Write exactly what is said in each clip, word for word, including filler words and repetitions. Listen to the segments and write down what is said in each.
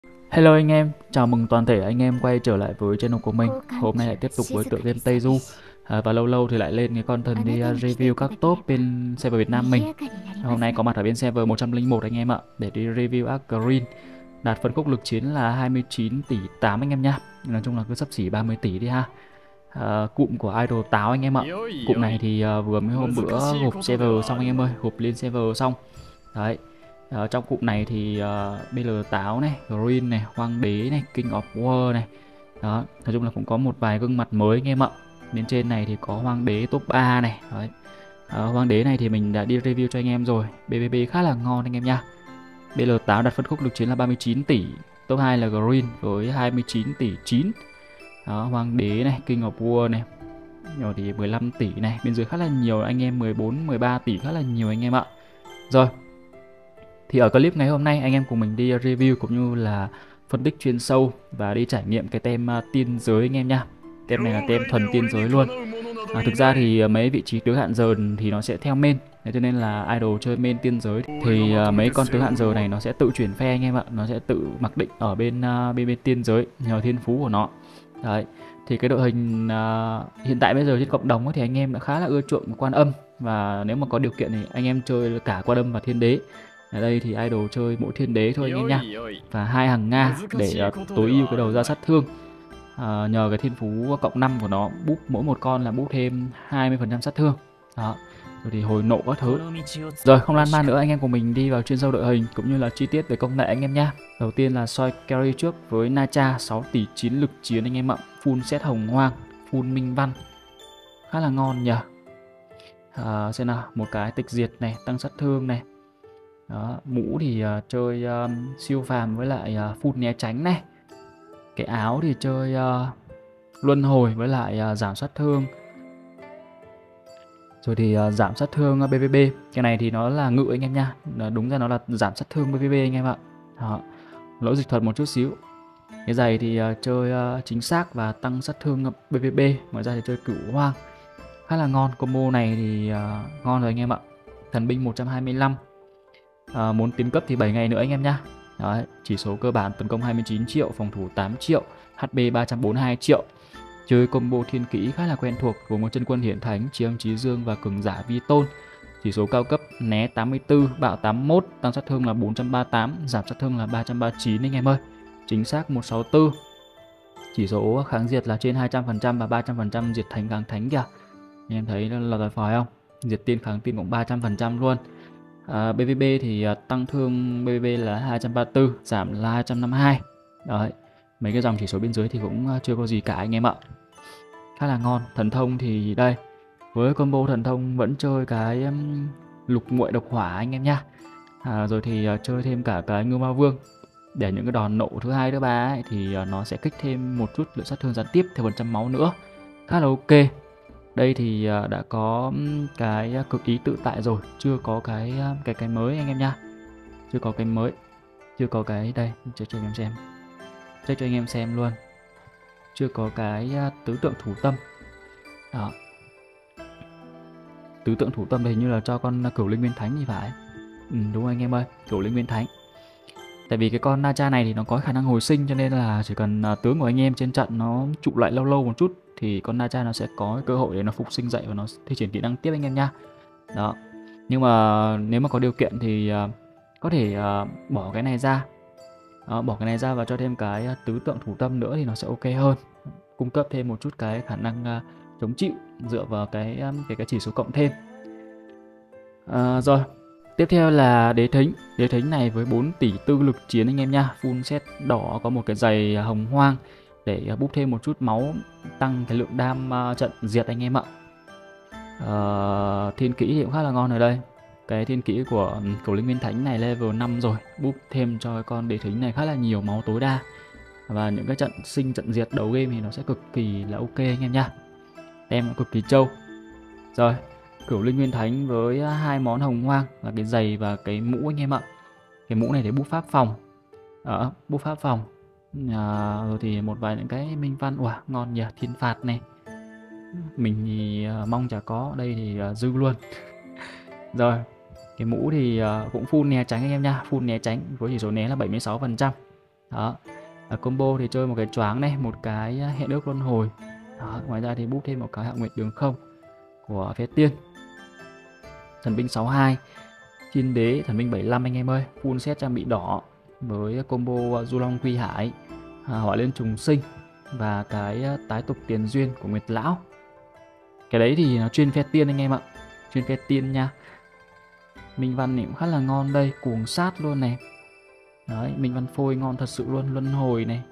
Hello anh em, chào mừng toàn thể anh em quay trở lại với channel của mình. Hôm nay lại tiếp tục với tựa game Tây Du. à, Và lâu lâu thì lại lên cái content đi uh, review các top bên server Việt Nam mình. Hôm nay có mặt ở bên server một trăm lẻ một anh em ạ, để đi review Arc Green. Đạt phân khúc lực chiến là hai mươi chín tỷ tám anh em nhá. Nói chung là cứ xấp xỉ ba mươi tỷ đi ha. à, Cụm của Idol Táo anh em ạ. Cụm này thì uh, vừa mới hôm bữa gộp server xong anh em ơi, gộp lên server xong. Đấy. Ờ, trong cụm này thì uh, bê lờ Táo này, Green này, Hoàng đế này, King of War này. Đó, nói chung là cũng có một vài gương mặt mới anh em ạ. Bên trên này thì có Hoàng đế top ba này. Đấy. Ờ, Hoàng đế này thì mình đã đi review cho anh em rồi. bê vê bê khá là ngon anh em nha. bê lờ Táo đặt phân khúc lực chiến là ba mươi chín tỷ. Top hai là Green với hai mươi chín tỷ chín. Đó, Hoàng đế này, King of War này. Rồi thì mười lăm tỷ này. Bên dưới khá là nhiều anh em, mười bốn, mười ba tỷ khá là nhiều anh em ạ. Rồi, thì ở clip ngày hôm nay anh em cùng mình đi review cũng như là phân tích chuyên sâu và đi trải nghiệm cái tem uh, tiên giới anh em nha. Tem này là tem thuần tiên giới luôn. À, thực ra thì mấy vị trí tứ hạn giờ thì nó sẽ theo main, thế cho nên là idol chơi main tiên giới thì uh, mấy con tứ hạn giờ này nó sẽ tự chuyển phe anh em ạ, nó sẽ tự mặc định ở bên uh, bên bên tiên giới nhờ thiên phú của nó. Đấy. Thì cái đội hình uh, hiện tại bây giờ trên cộng đồng ấy, thì anh em đã khá là ưa chuộng Quan Âm, và nếu mà có điều kiện thì anh em chơi cả Quan Âm và Thiên Đế. Ở đây thì idol chơi mỗi Thiên Đế thôi anh em nha, và hai hàng Nga để uh, tối ưu cái đầu ra sát thương. À, nhờ cái thiên phú cộng năm của nó, búp mỗi một con là búp thêm hai mươi phần trăm sát thương. Đó. Rồi thì hồi nộ các thứ. Rồi không lan man nữa, anh em của mình đi vào chuyên sâu đội hình cũng như là chi tiết về công nghệ anh em nha. Đầu tiên là soi carry trước với Nacha sáu tỷ chín lực chiến anh em ạ. Full set hồng hoang, full minh văn. Khá là ngon nhỉ. À, xem nào, một cái tịch diệt này, tăng sát thương này. Đó, mũ thì uh, chơi um, siêu phàm với lại uh, full né tránh này. Cái áo thì chơi uh, luân hồi với lại uh, giảm sát thương. Rồi thì uh, giảm sát thương uh, bê vê bê. Cái này thì nó là ngự anh em nha. Đúng ra nó là giảm sát thương bê vê bê anh em ạ. Đó. Lỗi dịch thuật một chút xíu. Cái giày thì uh, chơi uh, chính xác và tăng sát thương uh, bê vê bê. Ngoài ra thì chơi cửu hoang. Khá là ngon. Combo này thì uh, ngon rồi anh em ạ. Thần binh một trăm hai mươi lăm. Uh, muốn tiến cấp thì bảy ngày nữa anh em nhá. Đấy, chỉ số cơ bản tấn công hai mươi chín triệu, phòng thủ tám triệu, hát pê ba trăm bốn mươi hai triệu. Chơi combo thiên kỹ khá là quen thuộc, gồm có chân quân hiển thánh, trí âm trí dương và cường giả vi tôn. Chỉ số cao cấp né tám mươi tư, bạo tám mươi mốt, tăng sát thương là bốn trăm ba mươi tám, giảm sát thương là ba trăm ba mươi chín anh em ơi. Chính xác một trăm sáu mươi tư. Chỉ số kháng diệt là trên hai trăm phần trăm và ba trăm phần trăm diệt thánh kháng thánh kìa. Anh em thấy là tuyệt vời không? Diệt tiên kháng tiên cũng ba trăm phần trăm luôn. À, bê vê bê thì uh, tăng thương bê vê bê là hai trăm ba mươi tư, giảm là hai trăm năm mươi hai. Đấy, mấy cái dòng chỉ số bên dưới thì cũng uh, chưa có gì cả anh em ạ. Khá là ngon. Thần thông thì đây, với combo thần thông vẫn chơi cái um, lục muội độc hỏa anh em nha. À, rồi thì uh, chơi thêm cả cái ngưu ma vương, để những cái đòn nộ thứ hai thứ ba ấy, thì uh, nó sẽ kích thêm một chút lượng sát thương gián tiếp theo phần trăm máu nữa. Khá là ok. Đây thì đã có cái cực ý tự tại rồi, chưa có cái cái cái mới anh em nha. Chưa có cái mới. Chưa có cái đây, check cho anh em xem. Check cho anh em xem luôn. Chưa có cái tứ tượng thủ tâm. Đó. Tứ tượng thủ tâm thì hình như là cho con Cửu Linh Nguyên Thánh thì phải. Ừ, đúng rồi anh em ơi, Cửu Linh Nguyên Thánh. Tại vì cái con Nacha này thì nó có khả năng hồi sinh, cho nên là chỉ cần tướng của anh em trên trận nó trụ lại lâu lâu một chút thì con Nacha nó sẽ có cơ hội để nó phục sinh dậy và nó thi triển kỹ năng tiếp anh em nha. Đó. Nhưng mà nếu mà có điều kiện thì uh, có thể uh, bỏ cái này ra. Đó, bỏ cái này ra và cho thêm cái uh, tứ tượng thủ tâm nữa thì nó sẽ ok hơn. Cung cấp thêm một chút cái khả năng uh, chống chịu dựa vào cái um, cái cái chỉ số cộng thêm. Uh, rồi. Tiếp theo là đế thính. Đế thính này với bốn tỷ tư lực chiến anh em nha. Full set đỏ, có một cái giày hồng hoang để búp thêm một chút máu, tăng cái lượng đam uh, trận diệt anh em ạ. Uh, thiên kỹ thì cũng khá là ngon ở đây. Cái thiên kỹ của Cửu Linh Nguyên Thánh này level năm rồi, búp thêm cho con đế thính này khá là nhiều máu tối đa. Và những cái trận sinh trận diệt đầu game thì nó sẽ cực kỳ là ok anh em nha. Tem nó cực kỳ trâu. Rồi, Cửu Linh Nguyên Thánh với hai món hồng hoang là cái giày và cái mũ anh em ạ. Cái mũ này để búp pháp phòng. Đó, búp pháp phòng. À, rồi thì một vài những cái minh văn. Wow, ngon nhỉ, thiên phạt này. Mình thì uh, mong chả có, đây thì uh, dư luôn. Rồi, cái mũ thì uh, cũng full né tránh anh em nha, full né tránh với chỉ số né là bảy mươi sáu phần trăm. Đó. Ở combo thì chơi một cái choáng này, một cái hẹn ước luân hồi. Đó. Ngoài ra thì búp thêm một cái Hạo Nguyệt Đường Không của Phế Tiên. Thần binh sáu mươi hai, Thiên Đế, thần binh bảy mươi lăm anh em ơi, full set trang bị đỏ với combo Du Long Quy Hải, à, Hỏa Liên Trùng Sinh và cái tái tục tiền duyên của Nguyệt Lão. Cái đấy thì nó chuyên Phế Tiên anh em ạ, chuyên Phế Tiên nha. Minh Văn thì cũng khá là ngon đây, cuồng sát luôn này. Đấy, Minh Văn phôi ngon thật sự luôn, luân hồi này.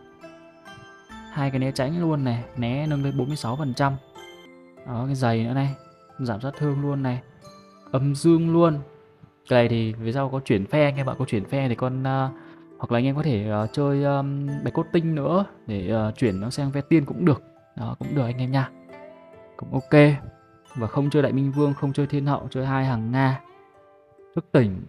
Hai cái né tránh luôn này, né nâng lên bốn mươi sáu phần trăm. Đó, cái giày nữa này, giảm sát thương luôn này. Âm dương luôn. Cái này thì về sau có chuyển phe anh em ạ, có chuyển phe thì con uh, hoặc là anh em có thể uh, chơi um, bạch cốt tinh nữa để uh, chuyển nó sang phe tiên cũng được. Đó cũng được anh em nha. Cũng ok. Và không chơi Đại Minh Vương, không chơi Thiên Hậu, chơi hai hàng Nga. Thức tỉnh.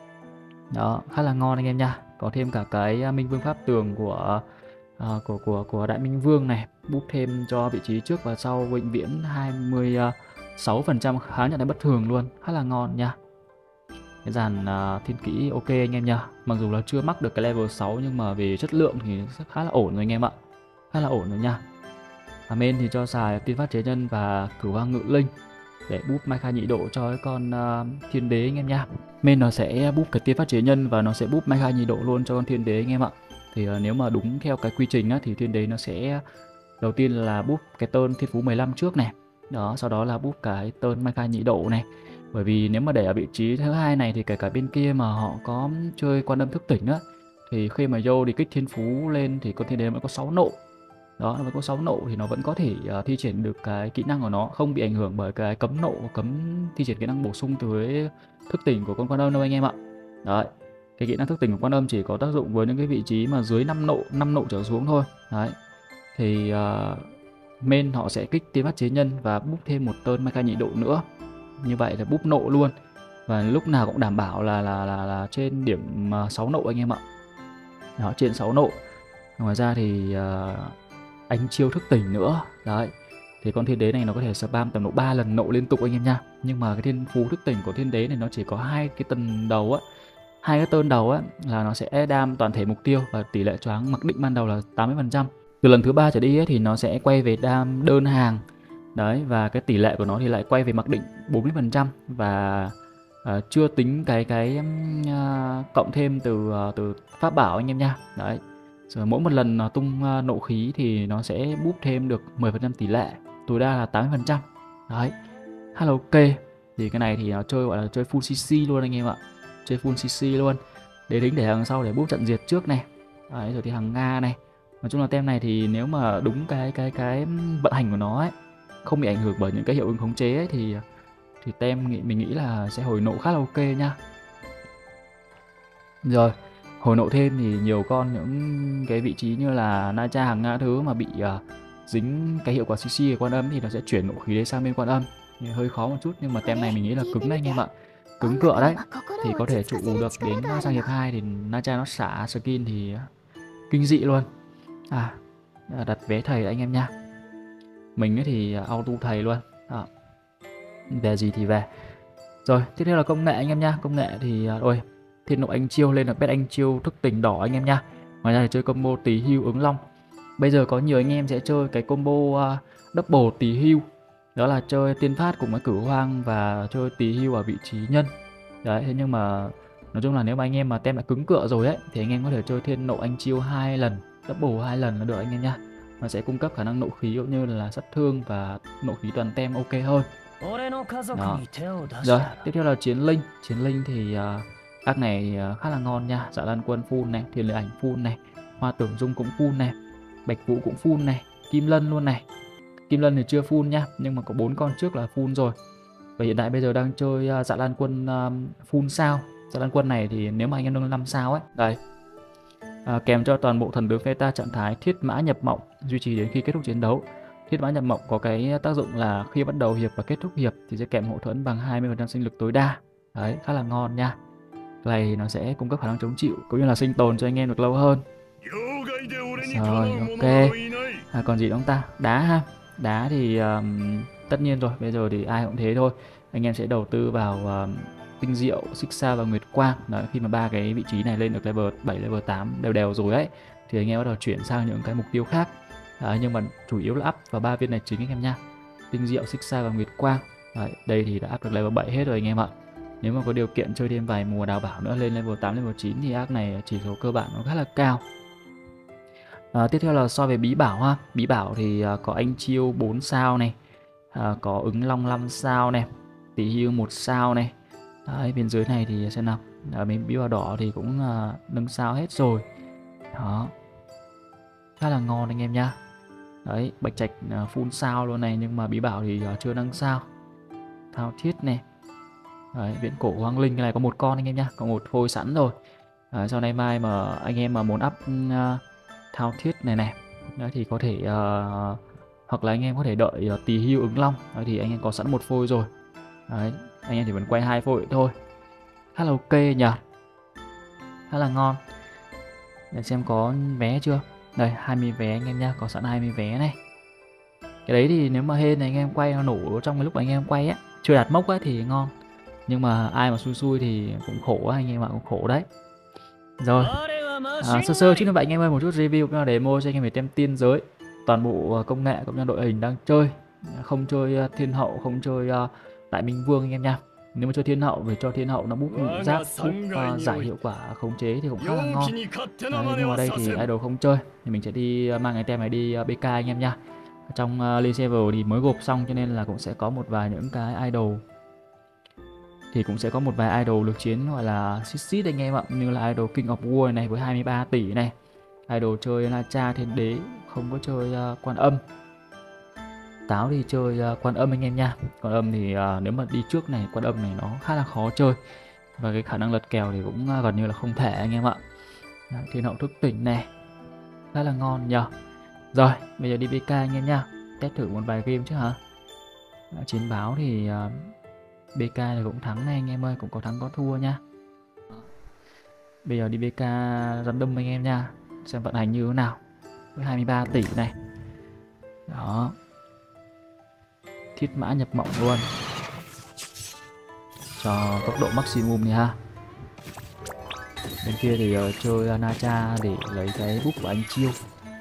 Đó, khá là ngon anh em nha. Có thêm cả cái Minh Vương Pháp Tường của uh, của của của Đại Minh Vương này, búp thêm cho vị trí trước và sau vĩnh viễn hai mươi sáu phần trăm kháng nhận đánh bất thường luôn, khá là ngon nha. Cái dàn uh, thiên kỹ ok anh em nha. Mặc dù là chưa mắc được cái level sáu nhưng mà về chất lượng thì khá là ổn rồi anh em ạ. Khá là ổn rồi nha. Và main thì cho xài tiên phát chế nhân và cửu hoang ngự linh để búp Mai Khai nhị độ cho cái con uh, thiên đế anh em nha. Main nó sẽ búp cái tiên phát chế nhân và nó sẽ búp Mai Khai nhị độ luôn cho con thiên đế anh em ạ. Thì uh, nếu mà đúng theo cái quy trình á, thì thiên đế nó sẽ đầu tiên là búp cái tơn thiên phú mười lăm trước này. Đó, sau đó là búp cái tơn Mai Khai nhị độ này. Bởi vì nếu mà để ở vị trí thứ hai này thì kể cả bên kia mà họ có chơi quan âm thức tỉnh á, thì khi mà vô đi kích thiên phú lên thì con thiên đế vẫn có sáu nộ. Đó, nó vẫn có sáu nộ thì nó vẫn có thể uh, thi triển được cái kỹ năng của nó, không bị ảnh hưởng bởi cái cấm nộ, cấm thi triển kỹ năng bổ sung từ cái thức tỉnh của con quan âm đâu anh em ạ. Đấy, cái kỹ năng thức tỉnh của quan âm chỉ có tác dụng với những cái vị trí mà dưới năm nộ, năm nộ trở xuống thôi. Đấy, thì uh, main họ sẽ kích tiên phát chế nhân và búp thêm một tơn Mai Khai nhị độ nữa. Như vậy là búp nộ luôn. Và lúc nào cũng đảm bảo là là là, là trên điểm uh, sáu nộ anh em ạ. Đó, trên sáu nộ. Ngoài ra thì uh, anh chiêu thức tỉnh nữa. Đấy. Thì con thiên đế này nó có thể spam tầm độ ba lần nộ liên tục anh em nha. Nhưng mà cái thiên phú thức tỉnh của thiên đế này nó chỉ có hai cái tầng đầu á. Hai cái tơn đầu á là nó sẽ đam toàn thể mục tiêu và tỷ lệ choáng mặc định ban đầu là tám mươi phần trăm. Từ lần thứ ba trở đi ấy, thì nó sẽ quay về đam đơn hàng. Đấy, và cái tỷ lệ của nó thì lại quay về mặc định bốn mươi phần trăm và uh, chưa tính cái cái uh, cộng thêm từ uh, từ pháp bảo anh em nha. Đấy. Rồi mỗi một lần uh, tung uh, nộ khí thì nó sẽ búp thêm được mười phần trăm tỷ lệ, tối đa là tám mươi phần trăm. Đấy. Khá là ok. Thì cái này thì nó chơi gọi là chơi full xê xê luôn anh em ạ. Chơi full xê xê luôn. Đế đính để hàng sau để búp trận diệt trước này. Đấy, rồi thì hàng Nga này. Nói chung là tem này thì nếu mà đúng cái cái cái vận hành của nó ấy, không bị ảnh hưởng bởi những cái hiệu ứng khống chế ấy, thì thì tem mình nghĩ là sẽ hồi nộ khá là ok nha. Rồi, hồi nộ thêm thì nhiều con những cái vị trí như là Na Cha hàng Nga thứ mà bị uh, dính cái hiệu quả xê xê của quan âm thì nó sẽ chuyển nộ khí đấy sang bên quan âm. Thì hơi khó một chút nhưng mà tem này mình nghĩ là cứng đấy anh em ạ. Cứng cựa đấy. Thì có thể trụ được đến sang hiệp hai thì Na Cha nó xả skin thì kinh dị luôn. À, đặt vé thầy anh em nha. Mình thì auto thầy luôn. Đó. Về gì thì về. Rồi, tiếp theo là công nghệ anh em nha. Công nghệ thì ôi, thiên nộ anh chiêu lên là pet anh chiêu thức tỉnh đỏ anh em nha. Ngoài ra thì chơi combo tí hưu ứng long. Bây giờ có nhiều anh em sẽ chơi cái combo uh, double tí hưu. Đó là chơi tiên phát cùng với cửu hoang và chơi tí hưu ở vị trí nhân. Đấy, thế nhưng mà nói chung là nếu mà anh em mà tem đã cứng cựa rồi ấy thì anh em có thể chơi thiên nộ anh chiêu hai lần, double hai lần là được anh em nha. Nó sẽ cung cấp khả năng nộ khí cũng như là sát thương và nộ khí toàn tem ok hơn. Đó. Rồi, tiếp theo là chiến linh. Chiến linh thì uh, ác này uh, khá là ngon nha. Dạ Lan Quân full này, Thiên Lệ Ảnh full này, Hoa Tưởng Dung cũng full này, Bạch Vũ cũng full này, Kim Lân luôn này. Kim Lân thì chưa full nha, nhưng mà có bốn con trước là full rồi. Và hiện tại bây giờ đang chơi uh, Dạ Lan Quân uh, full sao. Dạ Lan Quân này thì nếu mà anh em nâng năm sao ấy, đây. À, kèm cho toàn bộ thần tướng Pheta trạng thái thiết mã nhập mộng duy trì đến khi kết thúc chiến đấu. Thiết mã nhập mộng có cái tác dụng là khi bắt đầu hiệp và kết thúc hiệp thì sẽ kèm hậu thuẫn bằng hai mươi phần trăm sinh lực tối đa. Đấy, khá là ngon nha. Cái này nó sẽ cung cấp khả năng chống chịu cũng như là sinh tồn cho anh em được lâu hơn. Rồi, ok. À, còn gì nữa không ta? Đá ha. Đá thì um, tất nhiên rồi, bây giờ thì ai cũng thế thôi. Anh em sẽ đầu tư vào um, tinh diệu, xích xa và nguyệt quang. Đấy, khi mà ba cái vị trí này lên được level bảy, level tám đều đều rồi ấy thì anh em bắt đầu chuyển sang những cái mục tiêu khác. Đấy, nhưng mà chủ yếu là up vào ba viên này chính anh em nha. Tinh diệu, xích sai và nguyệt quang. Đấy, đây thì đã up được level bảy hết rồi anh em ạ. Nếu mà có điều kiện chơi thêm vài mùa đào bảo nữa lên level tám, level chín thì arc này chỉ số cơ bản nó khá là cao. À, tiếp theo là so về bí bảo ha. Bí bảo thì à, có anh chiêu bốn sao này, à, có ứng long năm sao này, tỷ hưu một sao này. Đấy, bên dưới này thì xem nào. Ở bên bí bảo đỏ thì cũng à, nâng sao hết rồi. Đó, khá là ngon anh em nha. Đấy, bạch trạch à, full sao luôn này, nhưng mà bí bảo thì à, chưa nâng sao. Thao thiết này. Đấy, viễn cổ hoang linh cái này có một con anh em nhá, có một phôi sẵn rồi. Đấy, sau này mai mà anh em mà muốn up uh, thao thiết này này, đấy thì có thể uh, hoặc là anh em có thể đợi uh, tỳ hưu ứng long. Đấy thì anh em có sẵn một phôi rồi. Đấy, anh em chỉ cần quay hai phôi thôi. Khá là ok nhỉ, khá là ngon. Để xem có vé chưa. Đây, hai mươi vé anh em nhá, có sẵn hai mươi vé này. Cái đấy thì nếu mà hên này anh em quay nó nổ trong cái lúc anh em quay á, chưa đạt mốc á thì ngon. Nhưng mà ai mà xui xui thì cũng khổ anh em ạ, cũng khổ đấy. Rồi, à, sơ sơ chứ như vậy anh em ơi, một chút review cũng là demo cho anh em về tem tiên giới. Toàn bộ công nghệ cũng như đội hình đang chơi, không chơi thiên hậu, không chơi uh, đại minh vương anh em nha. Nếu mà chơi thiên hậu về cho thiên hậu nó bút ngũ giáp, bút uh, giải hiệu quả khống chế thì cũng khá là ngon. Đấy, nhưng mà đây thì idol không chơi thì mình sẽ đi uh, mang cái tem này đi uh, bê ca anh em nha. Trong uh, Lee Server thì mới gộp xong cho nên là cũng sẽ có một vài những cái idol, thì cũng sẽ có một vài idol lực chiến gọi là xít xít anh em ạ, như là idol King of War này với hai mươi ba tỷ này, idol chơi Na Cha Thiên Đế, không có chơi uh, Quan Âm. Táo thì chơi uh, Quan Âm anh em nha. Quan Âm thì uh, nếu mà đi trước này, Quan Âm này nó khá là khó chơi và cái khả năng lật kèo thì cũng uh, gần như là không thể anh em ạ. Đấy, Thiên Hậu thức tỉnh này, khá là ngon nhờ. Rồi, bây giờ đi bê ca anh em nha, test thử một vài game chứ hả. Đã chiến báo thì uh, bê ca thì cũng thắng này anh em ơi, cũng có thắng có thua nha. Bây giờ đi bê ca random anh em nha, xem vận hành như thế nào. Với hai mươi ba tỷ này. Đó. Thiết mã nhập mộng luôn. Cho tốc độ maximum này ha. Bên kia thì uh, chơi Na Cha để lấy cái búp của anh chiêu.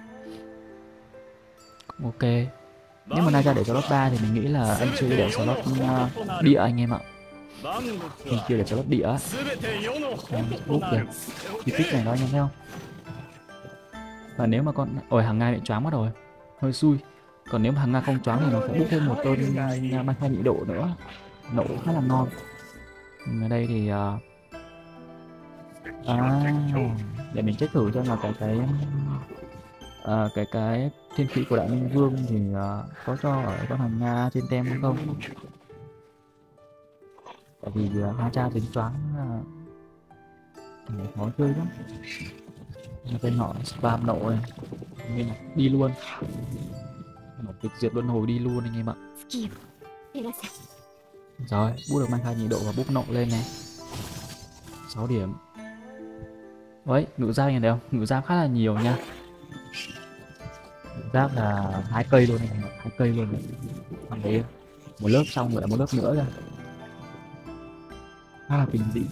Cũng ok. Nếu mà Na Cha để cho slot ba thì mình nghĩ là anh chiêu để slot uh, địa anh em ạ. Bên kia để cho lót địa á. Búp kìa. Cái tích này đó anh em thấy không? Và nếu mà con... Ôi, hàng Nga bị choáng mất rồi. Hơi xui. Còn nếu mà hàng Nga không choáng thì nó sẽ búp thêm một tôn mang hai nhị độ nữa. Nổ khá là ngon. Ở đây thì... Uh... À, để mình check thử cho là cái cái... Uh, cái cái thiên khí của Đại Minh Vương thì uh, có cho ở con hàng Nga trên tem không? Tại vì uh, Na Cha tính choáng uh, thì khó chơi lắm. Tên họ spam nộ này nên là đi luôn, một tịch diệt luân hồi đi luôn anh em ạ. Rồi, bút được mang khai nhị độ và bút nộ lên này, sáu điểm. Đấy, ngự giáp anh thấy không? Ngự giáp khá là nhiều nha. Ngự giáp là hai cây luôn này, hai cây luôn này. Thằng đấy một lớp xong rồi một lớp nữa ra. Khá là bình dị.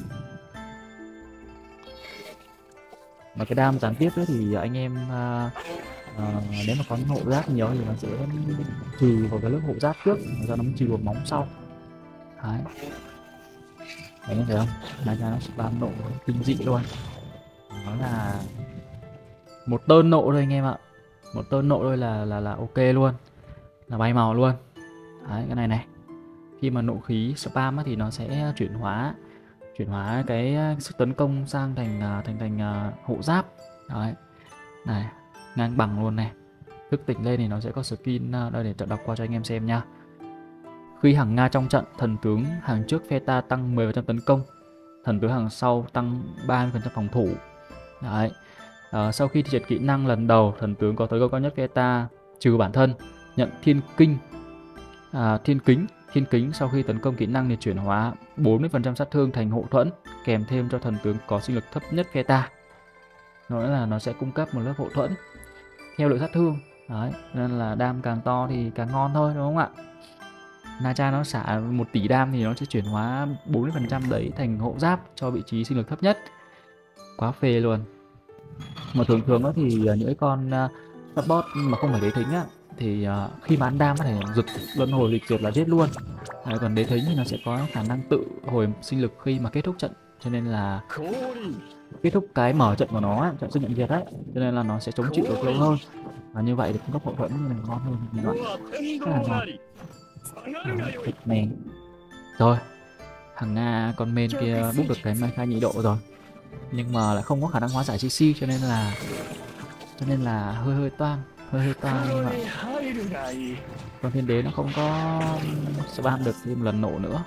Mà cái đam gián tiếp ấy thì anh em uh, uh, nếu mà có hộ giáp nhiều thì nó sẽ trừ vào cái lớp hộ giáp trước, rồi nó mới trừ vào móng sau. Đấy. Đấy anh thấy không? Na Cha nó spam nộ kinh dị luôn. Nó là một tơn nộ thôi anh em ạ. Một tơn nộ thôi là là là ok luôn. Là bay màu luôn. Đấy, cái này này. Khi mà nộ khí spam thì nó sẽ chuyển hóa chuyển hóa cái sức tấn công sang thành thành thành hộ giáp. Đấy. Này, ngang bằng luôn này. Thức tỉnh lên thì nó sẽ có skin đây để đọc qua cho anh em xem nha. Khi hàng Nga trong trận, thần tướng hàng trước Pheta tăng mười phần trăm tấn công, thần tướng hàng sau tăng ba mươi phần trăm phòng thủ. Đấy. À, sau khi thi triển kỹ năng lần đầu, thần tướng có tấn công cao nhất Pheta trừ bản thân, nhận thiên kinh à, thiên kính Thiên kính sau khi tấn công kỹ năng thì chuyển hóa bốn mươi phần trăm sát thương thành hộ thuẫn, kèm thêm cho thần tướng có sinh lực thấp nhất Pheta. Nói là nó sẽ cung cấp một lớp hộ thuẫn theo lượng sát thương. Đấy, nên là đam càng to thì càng ngon thôi, đúng không ạ? Na Cha nó xả một tỷ đam thì nó sẽ chuyển hóa bốn mươi phần trăm đấy thành hộ giáp cho vị trí sinh lực thấp nhất. Quá phê luôn. Mà thường thường á thì ờ, những cái con uh, support mà không phải đế thính á thì ờ, khi mà ăn đam có thể giật luân hồi lịch duyệt là giết luôn. Đấy, còn đế thính thì nó sẽ có khả năng tự hồi sinh lực khi mà kết thúc trận, cho nên là kết thúc cái mở trận của nó á, trận sinh nhận diệt đấy, cho nên là nó sẽ chống chịu được lâu hơn, và như vậy thì cung cấp hậu thuẫn như là ngon hơn các bạn. Rất là ngon. Đó, thịt nè. Rồi, thằng Nga con main kia búp được cái mai khai nhị độ rồi, nhưng mà lại không có khả năng hóa giải xê xê, cho nên là cho nên là hơi hơi toang, hơi hơi toang anh em ạ. Con thiên đế nó không có spam được thêm một lần nổ nữa.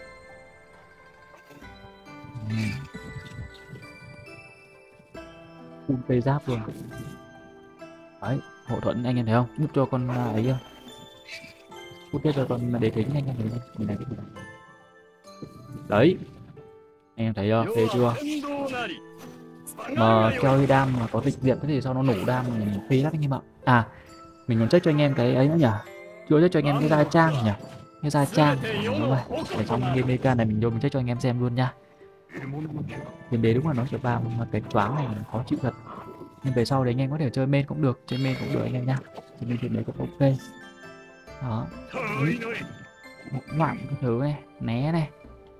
Full tê giáp luôn. Đấy, hậu thuẫn anh em thấy không? Búp cho con à, ấy không? Búp tiếp cho con đế kính anh em thấy không? Mình này. Đấy, anh em thấy chưa? Thấy chưa? Mà chơi đam mà có tịch diệt thế thì sao nó nổ đam mình phí lắm anh em ạ. À, mình còn check cho anh em cái ấy nữa nhỉ? Chưa check cho anh em cái gia trang nhỉ? Cái gia trang. À, đúng rồi. Ở trong game Mecha này mình vô mình check cho anh em xem luôn nha. Game đế đúng là nó sẽ ba mà cái choáng này khó chịu thật. Nhưng về sau đấy anh em có thể chơi main cũng được, chơi main cũng được anh em nha. Chơi main thì đấy cũng ok. Đó. Loạn cái thứ này, né này.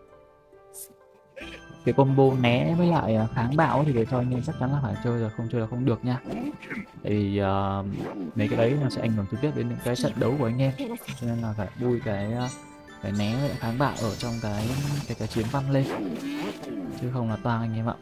Cái combo né với lại kháng bạo thì để cho anh em chắc chắn là phải chơi rồi, không chơi là không được nha. Tại vì uh, mấy cái đấy nó sẽ ảnh hưởng trực tiếp đến những cái trận đấu của anh em, cho nên là phải bui cái cái né với lại kháng bạo ở trong cái cái cái chiến văn lên, chứ không là toang anh em ạ.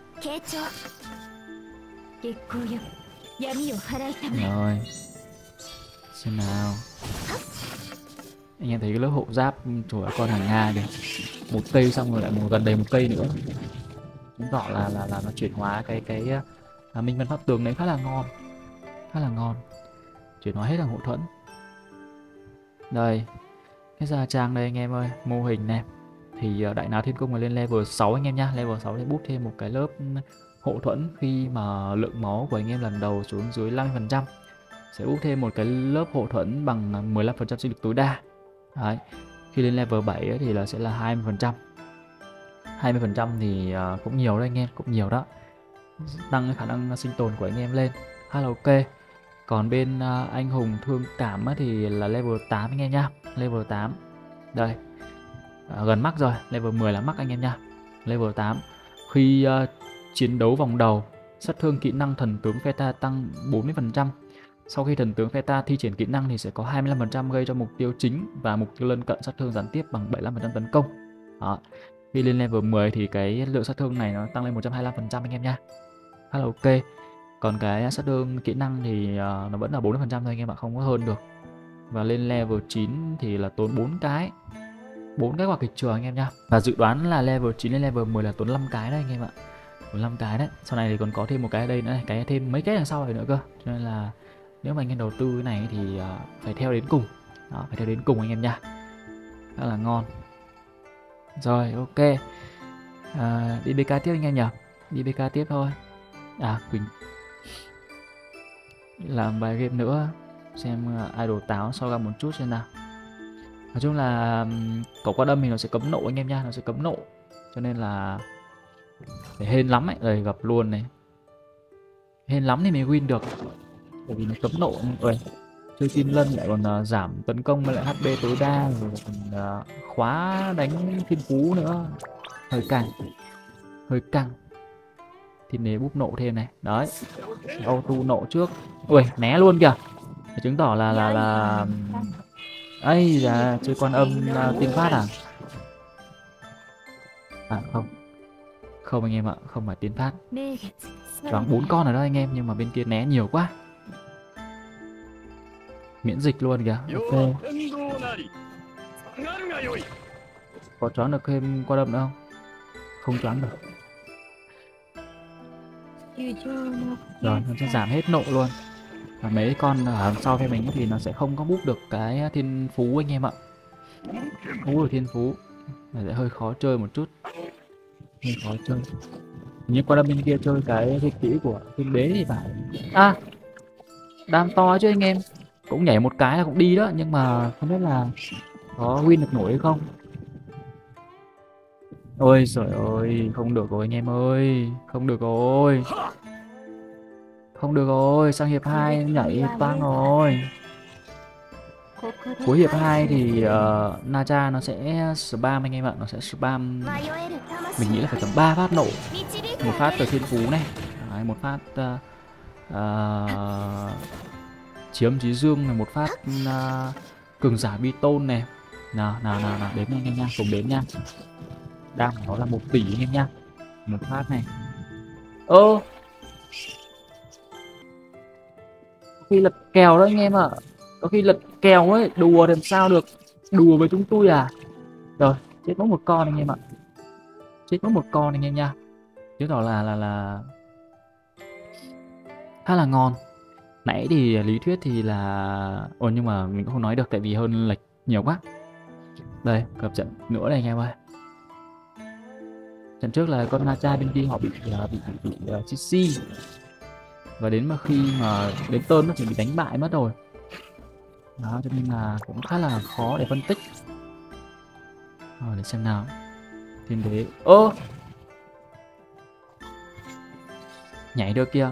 Rồi, xem nào. Anh em thấy cái lớp hộ giáp của con hàng Nga kìa, một cây xong rồi lại một gần đầy một cây nữa, chứng tỏ là là là nó chuyển hóa cái cái à, minh văn pháp tường đấy khá là ngon, khá là ngon, chuyển hóa hết là hộ thuẫn. Đây, cái gia trang đây anh em ơi, mô hình này thì đại náo thiên cung là lên level sáu anh em nhá, level sáu để bút thêm một cái lớp hộ thuẫn khi mà lượng máu của anh em lần đầu xuống dưới năm mươi phần trăm, sẽ bút thêm một cái lớp hộ thuẫn bằng mười lăm phần trăm sinh lực tối đa. Đấy, khi lên level bảy ấy thì là sẽ là hai mươi phần trăm. hai mươi phần trăm thì uh, cũng nhiều đấy anh em, cũng nhiều đó. Tăng cái khả năng sinh tồn của anh em lên khá là ok. Còn bên uh, anh hùng thương cảm thì là level tám anh em nhá, level tám. Đây, uh, gần mắc rồi, level mười là mắc anh em nha. Level tám. Khi uh, chiến đấu vòng đầu, sát thương kỹ năng thần tướng Pheta tăng bốn mươi phần trăm. Sau khi thần tướng Pheta thi triển kỹ năng thì sẽ có hai mươi lăm phần trăm gây cho mục tiêu chính và mục tiêu lân cận sát thương gián tiếp bằng bảy mươi lăm phần trăm tấn công. Đó. Khi lên level mười thì cái lượng sát thương này nó tăng lên một trăm hai mươi lăm phần trăm anh em nha. Khá là ok. Còn cái sát thương kỹ năng thì uh, nó vẫn là bốn mươi phần trăm thôi anh em ạ, không có hơn được. Và lên level chín thì là tốn bốn cái. bốn cái quả kịch trường anh em nha. Và dự đoán là level chín lên level mười là tốn năm cái đấy anh em ạ. Tốn năm cái đấy. Sau này thì còn có thêm một cái ở đây nữa này, cái thêm mấy cái đằng sau này nữa cơ. Cho nên là nếu mà anh em đầu tư cái này thì uh, phải theo đến cùng. Đó, phải theo đến cùng anh em nha. Rất là ngon. Rồi, ok. À, đi bê ca tiếp anh em nhỉ? Đi bê ca tiếp thôi. À, Quỳnh làm vài game nữa, xem idol táo sau ra một chút xem nào. Nói chung là cậu qua đâm thì nó sẽ cấm nộ anh em nha, nó sẽ cấm nộ, cho nên là phải hên lắm ấy. Rồi gặp luôn này, hên lắm thì mới win được, bởi vì nó cấm nộ. Rồi chơi Tin Lân lại còn uh, giảm tấn công với lại hát pê tối đa, rồi còn uh, khóa đánh thiên phú nữa, hơi căng, hơi căng. Thì nếu búp nộ thêm này, đấy, auto nộ trước, ui né luôn kìa, chứng tỏ là là là ấy là chơi quan âm uh, tiên phát à? À không, không anh em ạ, không phải tiên phát, choáng bốn con ở đó anh em, nhưng mà bên kia né nhiều quá, miễn dịch luôn kìa. Ok, có choáng được thêm qua đâm nữa không? Không choáng được. Rồi nó sẽ giảm hết nộ luôn. Và mấy con ở sau phía mình thì nó sẽ không có búp được cái thiên phú anh em ạ. Búp được thiên phú là sẽ hơi khó chơi một chút, hơi khó chơi. Nhưng qua đâm bên kia chơi cái thiên kỹ của thiên đế thì phải. À, đam to chứ anh em, cũng nhảy một cái là cũng đi đó, nhưng mà không biết là có win được nổi hay không. Ôi trời ơi, không được rồi anh em ơi, không được rồi. Không được rồi, sang hiệp hai nhảy toang rồi. Cuối hiệp hai thì uh, Nacha nó sẽ spam anh em ạ, nó sẽ spam. Mình nghĩ là phải tầm ba phát nổ. Một phát từ thiên phú này. Đấy, một phát uh, uh, chiếm chí dương này, một phát uh, cường giả bi tôn này. Nào nào nào nào, đếm anh em nha, cùng đếm nha. Đang của nó là một tỷ anh em nha. Một phát này. Ơ, có khi lật kèo đó anh em ạ. Có khi lật kèo ấy, đùa làm sao được. Đùa với chúng tôi à. Rồi, chết mất một con anh em ạ. Chết mất một con anh em nha. Chứng tỏ là là là khá là ngon. Nãy thì lý thuyết thì là ồ, nhưng mà mình cũng không nói được tại vì hơn lệch nhiều quá. Đây, gặp trận nữa này anh em ơi. Trận trước là con Nacha bên kia họ bị bị bị, bị, bị uh, xê xê. Và đến mà khi mà đến turn nó chỉ bị đánh bại mất rồi. Đó, cho nên là cũng khá là khó để phân tích. Rồi để xem nào. Thiên đế. Ơ, nhảy được kia.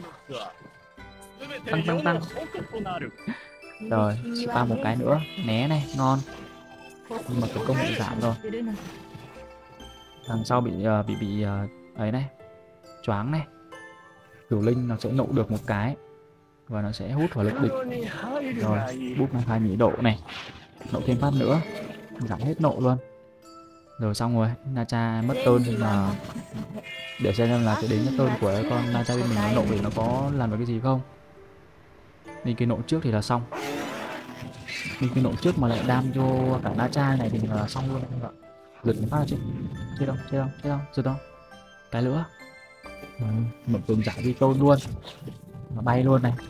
Tăng tăng tăng. Rồi, spam một cái nữa. Né này, ngon. Nhưng mà cái công bị giảm rồi. Đằng sau bị uh, bị bị uh, ấy này, choáng này. Cửu linh nó sẽ nộ được một cái và nó sẽ hút vào lực địch. Rồi, bút mang hai nhị độ này, nộ thêm phát nữa, giảm hết nộ luôn. Rồi xong rồi, Nacha mất turn thì mà để xem là cái đến cái turn của con Nacha bên mình nó nộ thì nó có làm được cái gì không. Mình cái nộ trước thì là xong. Mình cái nộ trước mà lại đam cho cả Nacha này thì là xong luôn các bạn. Giật một phát là chết. Chết không? Chết không? Chết không? Giật không? Cái nữa. Ừ, một cường giả vi tôn luôn. Nó bay luôn này.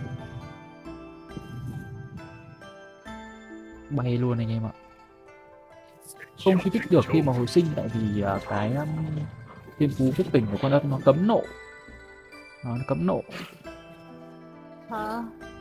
Bay luôn anh em ạ. Không kích thích được khi mà hồi sinh tại vì uh, cái um, thiên phú thức tỉnh của con ất nó cấm nộ. Nó cấm nộ. Hả?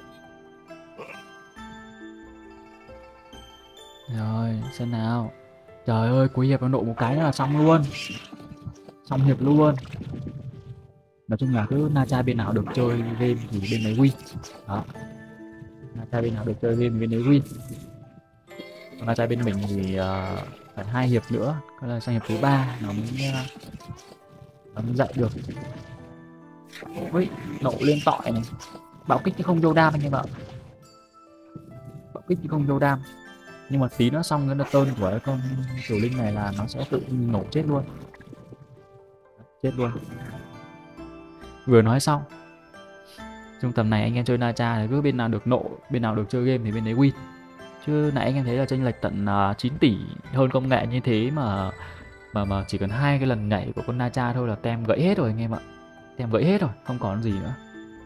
Rồi, xem nào. Trời ơi, cuối hiệp nó nộ một cái là xong luôn. Xong hiệp luôn. Nói chung là cứ Nacha bên nào được chơi game thì bên đấy win. Đó. Nacha bên nào được chơi game thì bên đấy win. Còn Nacha bên mình thì uh, phải hai hiệp nữa, có là sang hiệp thứ ba nó mới uh, nó mới dậy được. Ui, nộ lên tọi này. Bạo kích chứ không vô đam anh em ạ. Bạo kích chứ không vô đam. Nhưng mà tí nữa xong cái turn của con tiểu linh này là nó sẽ tự nổ chết luôn. Chết luôn. Vừa nói xong. Trong tầm này anh em chơi Nacha thì cứ bên nào được nộ, bên nào được chơi game thì bên đấy win. Chứ nãy anh em thấy là chênh lệch tận uh, chín tỷ hơn công nghệ như thế mà mà mà chỉ cần hai cái lần nhảy của con Nacha thôi là tem gãy hết rồi anh em ạ. Tem gãy hết rồi, không còn gì nữa.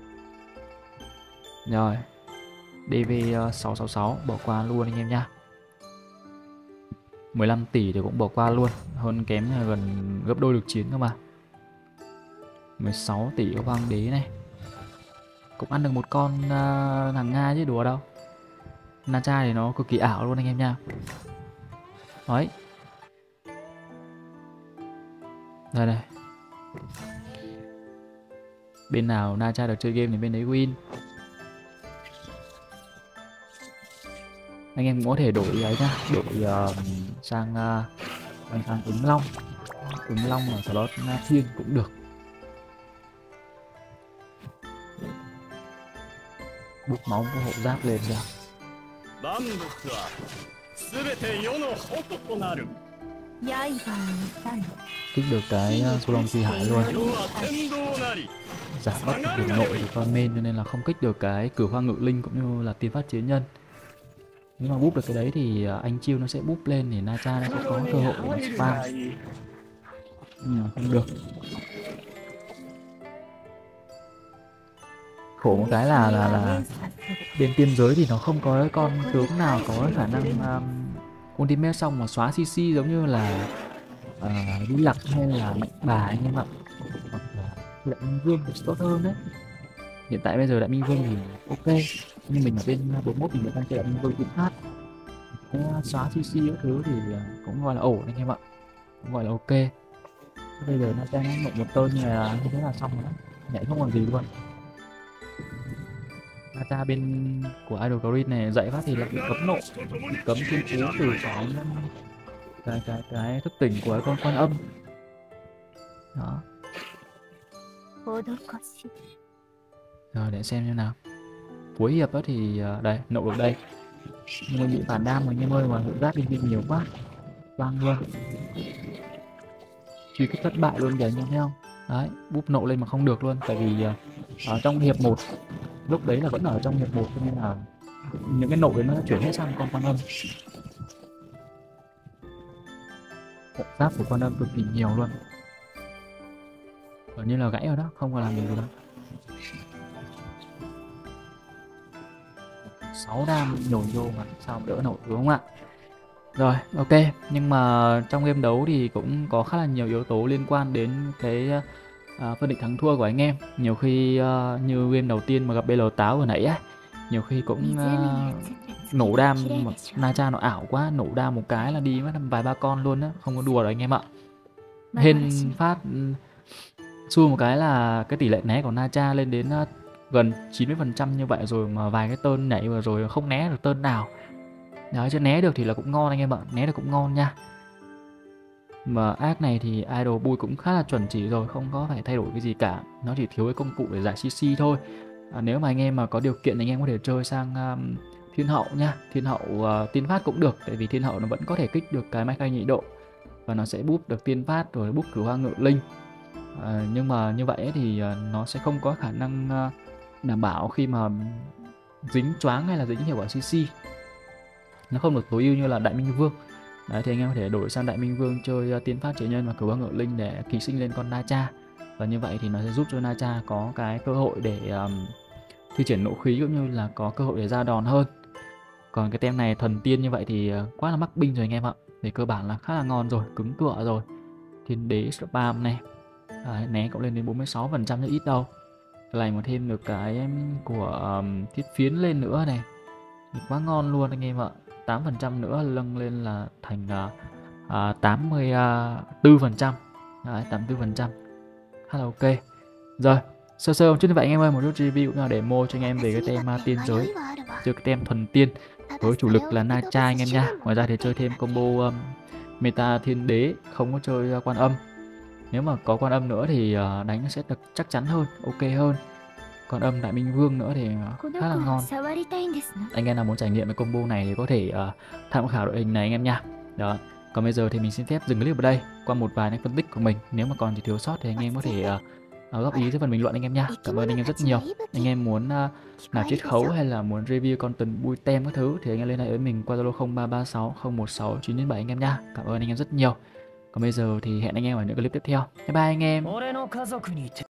Rồi. đê vê uh, sáu sáu sáu bỏ qua luôn anh em nha. mười lăm tỷ thì cũng bỏ qua luôn, hơn kém là gần gấp đôi lực chiến cơ mà. mười sáu tỷ có hoàng đế này. Cũng ăn được một con uh, thằng Nga chứ đùa đâu. Nacha thì nó cực kỳ ảo luôn anh em nha. Đấy. Đây này. Bên nào Nacha được chơi game thì bên đấy win. Anh em cũng có thể đổi ấy nhá, đổi uh, sang uh, sang ứng long. Ứng long là slot thiên cũng được. Bút máu của hộ giáp lên ra. Kích được cái uh, số long phi hải luôn. Giảm bất điểm nội của con main cho nên là không kích được cái cửu hoa ngự linh cũng như là tiên phát chiến nhân. Nếu mà búp được cái đấy thì anh chiêu nó sẽ búp lên để Nacha nó sẽ có cơ hội để spam. Nhưng mà không được. Khổ một cái là là là bên tiên giới thì nó không có con tướng nào có khả năng um, ultimate xong mà xóa xê xê giống như là uh, đi lặc hay là mạnh bà anh em ạ. Hoặc là đại minh vương thì tốt hơn đấy. Hiện tại bây giờ đại minh vương thì ok, nhưng mình ở bên bốn mươi mốt mình vẫn đang chơi đại minh vương cũng hát. Cái xóa xê xê các thứ thì cũng gọi là ổn anh em ạ, cũng gọi là ok. Bây giờ nó đang nộp một tên như là như thế là xong rồi đó, nhảy không còn gì luôn. Nacha bên của Idol Green này dạy phát thì là bị cấm nộ, bị cấm thiên phú từ cái cái cái cái thức tỉnh của con quan âm đó. Rồi để xem như nào. Cuối hiệp đó thì ờ, đây nộ được đây, nhưng mà bị phản đam rồi anh em ơi, mà hiệu giáp bên bên nhiều quá văng luôn, truy kích thất bại luôn kìa anh em thấy không. Đấy, búp nộ lên mà không được luôn, tại vì ờ, ở trong hiệp một lúc đấy là vẫn ở trong hiệp một cho nên là những cái nộ đấy nó đã chuyển hết sang con quan âm. Hộ giáp của quan âm cực kỳ nhiều luôn, gần như là gãy rồi đó, không còn làm gì được đâu. Sáu đam nhồi vô mà sao đỡ nổi, đúng không ạ? Rồi, ok, nhưng mà trong game đấu thì cũng có khá là nhiều yếu tố liên quan đến cái à, phân định thắng thua của anh em. Nhiều khi à, như game đầu tiên mà gặp bê lờ táo vừa nãy á, nhiều khi cũng à, nổ đam, Nacha nó ảo quá, nổ đam một cái là đi mất vài ba con luôn á, không có đùa rồi anh em ạ. Hên phát xui một cái là cái tỷ lệ né của Nacha lên đến uh, gần chín mươi phần trăm như vậy rồi mà vài cái tơn nhảy vừa rồi không né được tơn nào. Đấy, chứ né được thì là cũng ngon anh em ạ, né được cũng ngon nha. Mà ác này thì idol bui cũng khá là chuẩn chỉ rồi, không có phải thay đổi cái gì cả, nó chỉ thiếu cái công cụ để giải xê xê thôi. À, nếu mà anh em mà có điều kiện anh em có thể chơi sang um, thiên hậu nha, thiên hậu uh, tiên phát cũng được, tại vì thiên hậu nó vẫn có thể kích được cái mai khai nhị độ và nó sẽ búp được tiên phát rồi búp cửu hoa ngự linh. À, nhưng mà như vậy thì uh, nó sẽ không có khả năng uh, đảm bảo khi mà dính choáng hay là dính hiệu quả xê xê, nó không được tối ưu như là đại minh vương. Đấy, thì anh em có thể đổi sang đại minh vương chơi uh, tiên phát chế nhân và cửu hoa ngự linh để ký sinh lên con Nacha, và như vậy thì nó sẽ giúp cho Nacha có cái cơ hội để um, thi triển nộ khí cũng như là có cơ hội để ra đòn hơn. Còn cái tem này thuần tiên như vậy thì uh, quá là mắc binh rồi anh em ạ, về cơ bản là khá là ngon rồi, cứng cựa rồi. Thiên đế spam này. Đấy, né cộng lên đến bốn mươi sáu phần trăm chứ ít đâu. Lại mà thêm được cái của um, thiết phiến lên nữa này thì quá ngon luôn anh em ạ. Tám phần trăm nữa nâng lên là thành uh, uh, tám mươi tư phần trăm. Đấy, tám mươi tư phần trăm khá là ok. Rồi, sơ sơ một chút như vậy anh em ơi, một chút review là demo cho anh em về cái tem uh, tiên giới, chơi cái tem thuần tiên với chủ lực là Nacha anh em nha. Ngoài ra thì chơi thêm combo um, meta thiên đế, không có chơi uh, quan âm. Nếu mà có quan âm nữa thì uh, đánh nó sẽ được chắc chắn hơn, ok hơn. Còn âm đại minh vương nữa thì uh, khá là ngon. Anh em nào muốn trải nghiệm cái combo này thì có thể uh, tham khảo đội hình này anh em nha. Đó. Còn bây giờ thì mình xin phép dừng clip ở đây qua một vài những phân tích của mình. Nếu mà còn gì thiếu sót thì anh em có thể uh, uh, góp ý dưới phần bình luận anh em nha. Cảm ơn anh em rất nhiều. Anh em muốn uh, làm chiết khấu hay là muốn review content bui tem các thứ thì anh em liên hệ với mình qua Zalo không ba ba sáu không một sáu chín bảy anh em nha. Cảm ơn anh em rất nhiều. Còn bây giờ thì hẹn anh em ở những clip tiếp theo. Bye bye anh em.